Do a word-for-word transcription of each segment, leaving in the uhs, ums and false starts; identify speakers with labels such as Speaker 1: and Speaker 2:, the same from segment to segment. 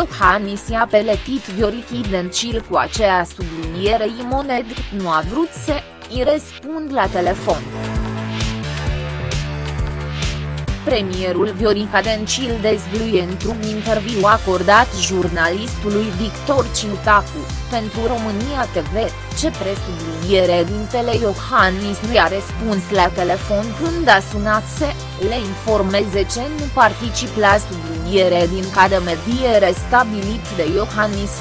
Speaker 1: Iohannis i-a peletit Viorica Dăncilă cu aceea subliniere Imomed, nu a vrut să îi răspund la telefon. Premierul Viorica Dăncilă dezvăluie într-un interviu acordat jurnalistului Victor Ciutacu, pentru România T V, ce presubliniere dintele Iohannis nu i-a răspuns la telefon când a sunat să le informeze ce nu particip la subliniere din cadă mediere stabilit de Iohannis.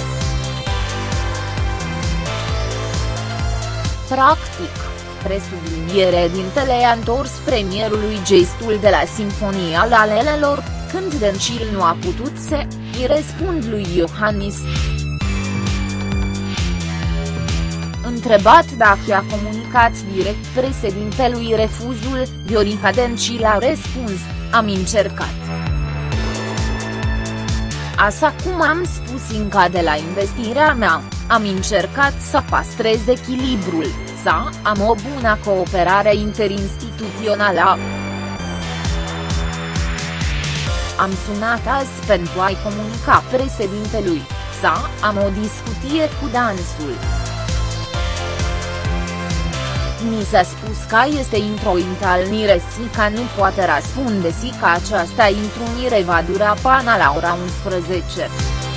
Speaker 1: Practic, presubliniere dintele a întors premierului gestul de la Sinfonia Lalelelor, când Dăncilă nu a putut să îi răspund lui Iohannis. Întrebat dacă i-a comunicat direct președintelui refuzul, Viorica Dăncilă a răspuns: am încercat. Așa cum am spus încă de la investirea mea, am încercat să păstrez echilibrul, să am o bună cooperare interinstituțională. Am sunat azi pentru a-i comunica președintelui, să am o discuție cu dânsul. Mi s-a spus că este într-o întâlnire și că nu poate răspunde și că această întrunire va dura până la ora unsprezece.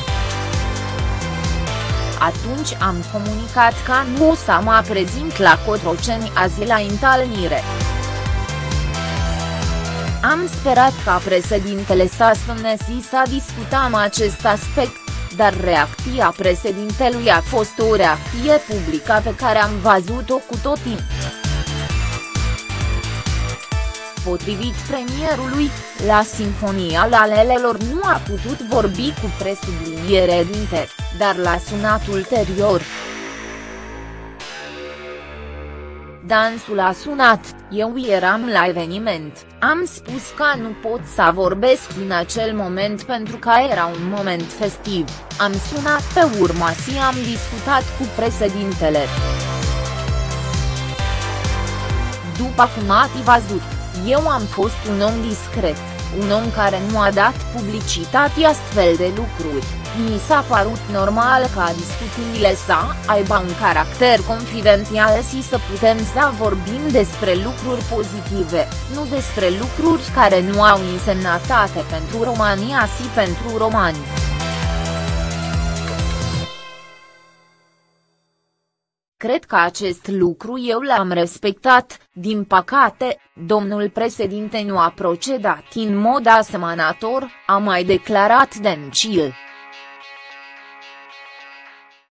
Speaker 1: Atunci am comunicat că nu o să mă prezint la Cotroceni azi la întâlnire. Am sperat ca președintele să sune și să discutăm acest aspect, dar reacția președintelui a fost o reacție publică pe care am văzut-o cu toții. Potrivit premierului, la Sinfonia Lalelelor nu a putut vorbi cu presubliniere dinte, dar l-a sunat ulterior. Dânsul a sunat, eu eram la eveniment, am spus că nu pot să vorbesc în acel moment pentru că era un moment festiv, am sunat pe urmă și am discutat cu președintele. După cum ați văzut, eu am fost un om discret, un om care nu a dat publicitate astfel de lucruri. Mi s-a părut normal ca discuțiile să aibă un caracter confidențial și să putem să vorbim despre lucruri pozitive, nu despre lucruri care nu au însemnătate pentru România și pentru romani. Cred că acest lucru eu l-am respectat, din păcate, domnul președinte nu a procedat în mod asemănător, a mai declarat Dăncilă.